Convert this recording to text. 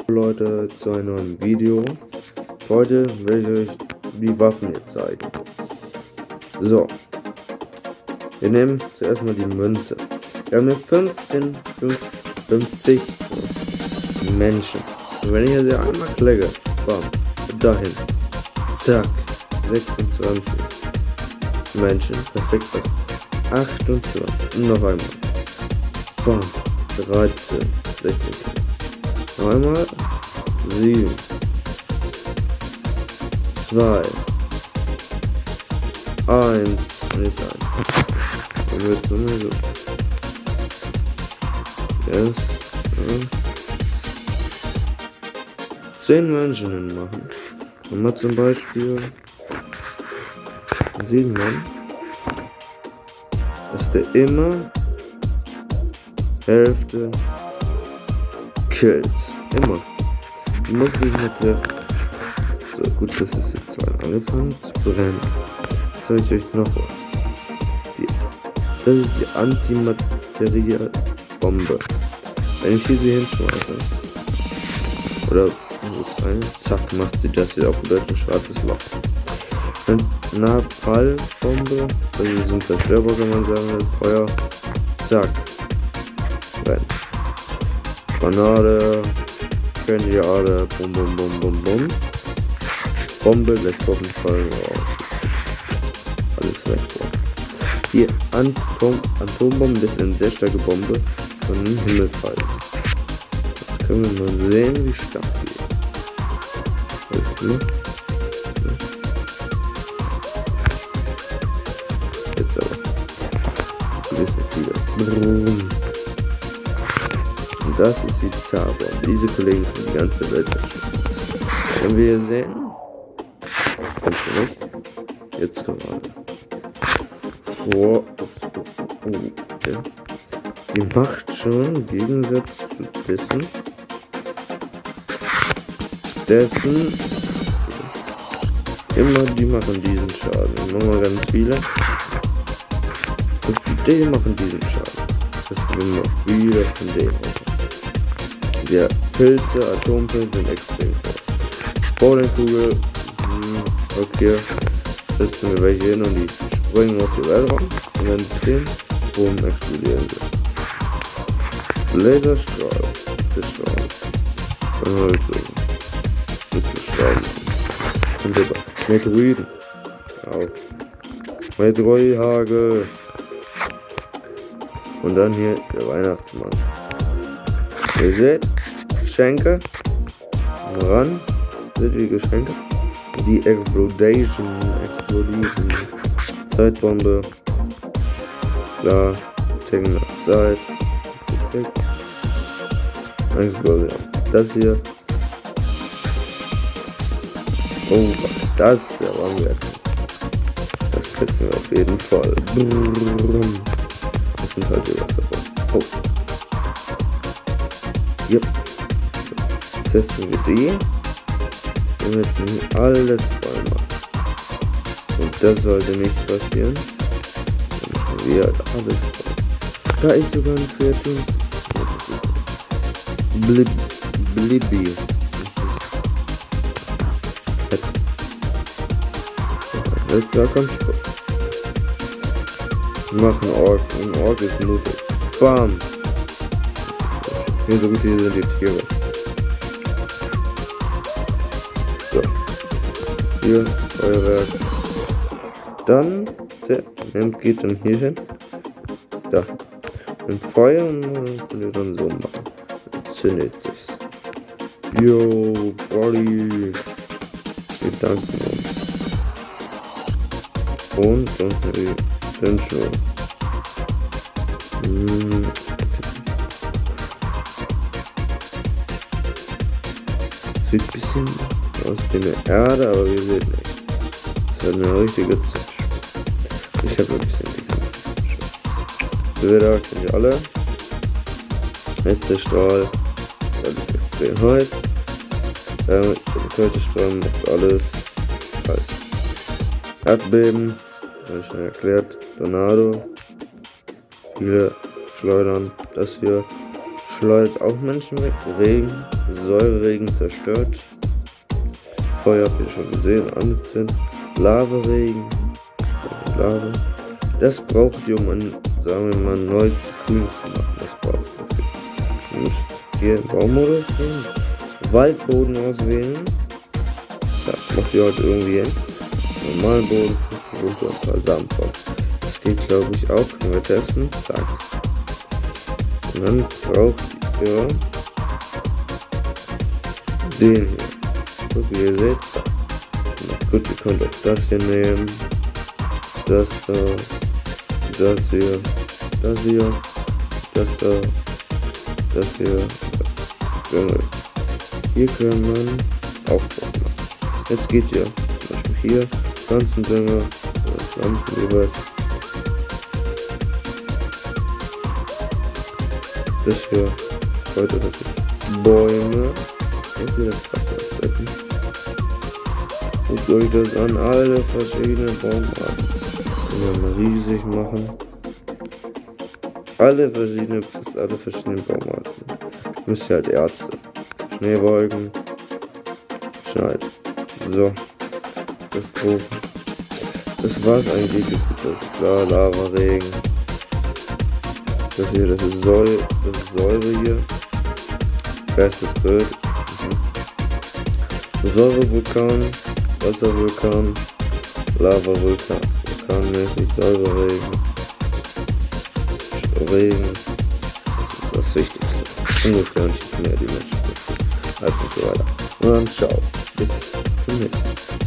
Leute, zu einem neuen Video. Heute werde ich euch die Waffen jetzt zeigen. So, wir nehmen zuerst mal die Münze. Wir haben hier 50 Menschen. Und wenn ich hier sie einmal klicke, bam, dahin, zack, 26 Menschen, perfekt, 28, und noch einmal, bam, 13, 16, noch einmal, 7, 2, 1, und jetzt ein. Dann wird es immer so. Yes. 10 Menschen hinmachen. Und mal zum Beispiel 7 Mann, dass der immer Hälfte killt. Immer. Du musst dich nicht treffen. So, gut, das ist jetzt angefangen zu brennen. Das soll ich euch noch was. Das ist die Antimaterial-Bombe. Wenn ich hier sie hinschmeiße, oder zack, macht sie das hier auf ein schwarzes Loch. Eine Napalmbombe, das ist ein Zerstörbar, kann man sagen, mit Feuer, zack, brennt. Granate, kennen die alle, bum bum bum bum bum. Bombe lässt Waffen fallen raus. Alles weg. Hier, Atombomben, das ist eine sehr starke Bombe von dem Himmel fallen. Jetzt können wir mal sehen, wie stark die ist. Alles klar. Jetzt aber. Du bist nicht wieder. Und das ist die Zauber. Diese Kollegen von die ganze Welt zerstören. Können wir hier sehen? Kannst du nicht? Jetzt gerade. Oh, okay. Die macht schon im Gegensatz zu dessen immer die machen diesen Schaden. Ich mach mal ganz viele. Und die machen diesen Schaden. Das sind noch viele von denen. Der Pilze, Atompilze sind extrem groß. Bowlingkugel, okay. Setzen wir welche hin und die springen auf die Weltraum und wenn sie stehen, boom, explodieren sie. Laserstrahl, Fischstrahl, von Holzwegen, Fischstrahl, und über Meteoriten, auch Meteorhagel und dann hier der Weihnachtsmann. Ihr seht, Geschenke, ran, seht ihr die Geschenke? Die explodieren. Zeitbombe. Klar. Taken auf Zeit. Perfekt. Explosion. Das hier. Oh, das ist ja Raumwerk. Das testen wir auf jeden Fall. Das sind halt die Wasserbomben. Oh. Yep. Testen wir die. Wir müssen alles voll machen. Und das sollte nicht passieren. Dann machen wir halt alles voll. Da ist sogar ein Kreativ. Blibby. Jetzt da kommt Sport. Wir machen Ork. Ein Ork ist mutig. Bam. Hier so gut hier sind die Tiere. So. Hier, Feuerwerk. Dann, der geht dann hier hin. Da. Mit Feuer und könnt ihr dann so machen. Zündet sich's. Yo, Body. Wir danken uns. Und dann sind schon. Sieht ein bisschen aus wie eine Erde, aber wir sehen nicht. Das ist eine richtige Zündschnur. Ich habe ein bisschen die Bilder, kennt ihr alle. Hitzestrahl, alles extrem heiß. Der kalte Strahl macht alles heiß. Erdbeben, habe ich schon erklärt. Tornado, viele schleudern. Das hier schleudert auch Menschen weg. Regen, Säureregen zerstört. Feuer habt ihr schon gesehen, angezündet. Lavaregen. Lava. Das braucht ihr, um sagen wir mal, neu zu kühlen zu machen. Das braucht ihr dafür. Ihr müsst hier Baumodus nehmen. Waldboden auswählen. Zack, macht ihr heute irgendwie hin. Normalen Boden und ein paar Samen drauf. Das geht, glaube ich, auch. Können wir testen. Zack. Und dann braucht ihr den hier. Guck, wie ihr seht. Gut, ihr könnt auch das hier nehmen. Das da. Das hier. Das hier. Das da. Das hier. Hier kann man auch drauf machen. Jetzt geht ihr zum Beispiel hier Pflanzendünger oder Pflanzenübers. Das hier heute wirklich Bäume. Jetzt ihr das Wasser ausweiten. Guckt euch das an, alle verschiedene Baumarten. Können wir mal riesig machen. Fast alle verschiedenen Baumarten. Müsst ihr halt Ärzte. Schneebolgen. Schneid. So. Katastrophen. Das war's eigentlich. Das ist klar, Lavaregen. Das hier, das ist Säure hier. Bestes Bild. Säurevulkan, Wasservulkan, Lavavulkan, vulkanmäßig, Säureregen, Regen. Das ist das Wichtigste. Ungefähr nicht mehr die Menschen. Also so weiter. Und dann ciao. Bis zum nächsten Mal.